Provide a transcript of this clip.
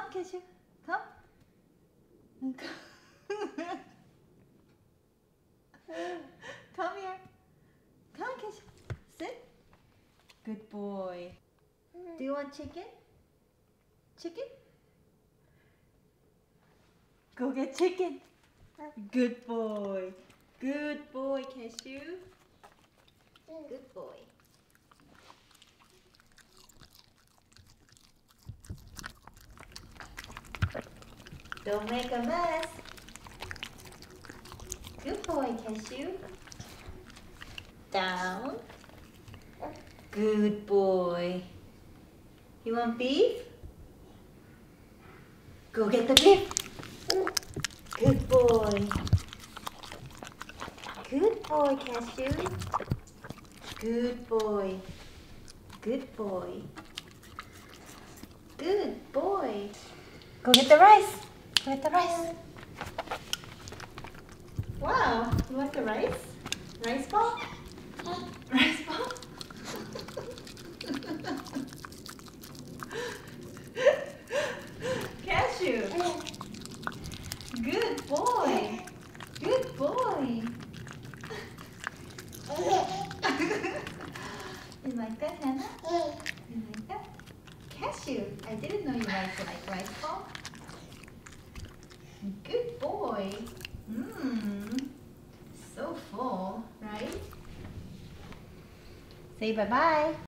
Come, Cashew. Come. Come here. Come, Cashew. Sit. Good boy. Do you want chicken? Chicken? Go get chicken. Good boy. Good boy, Cashew. Good boy. Don't make a mess. Good boy, Cashew. Down. Good boy. You want beef? Go get the beef. Good boy. Good boy, Cashew. Good boy. Good boy. Good boy. Go get the rice. Go get the rice. Wow, you want the rice? Rice ball? Rice ball? Cashew. Good boy. Good boy. You like that, Hannah? You like that? Cashew, I didn't know you like rice ball. Good boy. Mmm. So full, right? Say bye-bye.